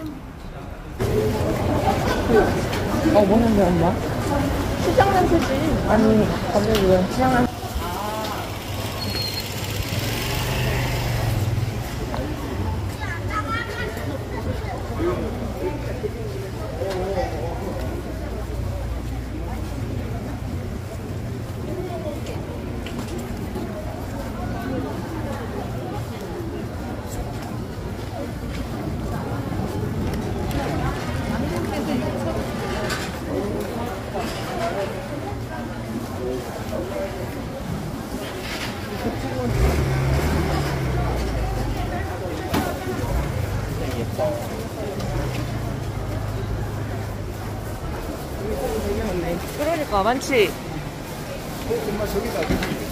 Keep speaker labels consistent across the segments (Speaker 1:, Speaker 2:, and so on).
Speaker 1: 뭐는데 엄마?
Speaker 2: 시장 냄새지.
Speaker 1: 아니 갑자기 왜 시장을 그러니까 많지.
Speaker 3: 정말 저기다.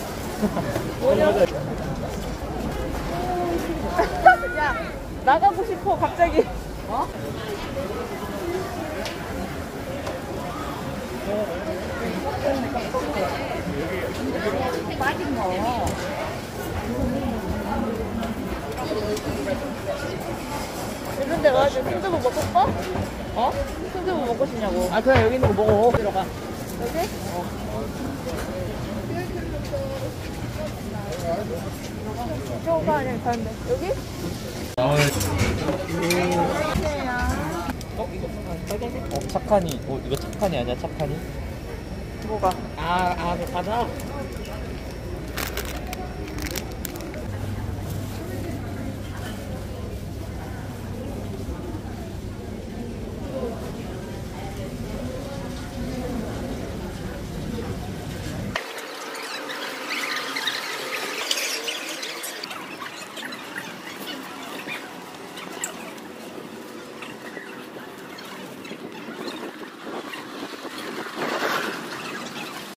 Speaker 2: 야, 나가고 싶어, 갑자기. 어? 빠진 거. 이런 데 가가지고 순두부 먹고 싶어? 어? 순두부 먹고 싶냐고.
Speaker 1: 아 그냥 여기 있는 거 먹어. 들어가.
Speaker 2: 여기? 저거 아니면 다른데. 여기?
Speaker 1: 착하니. 이거 착하니 아니야? 착하니?
Speaker 2: 뭐가?
Speaker 1: 그 과자?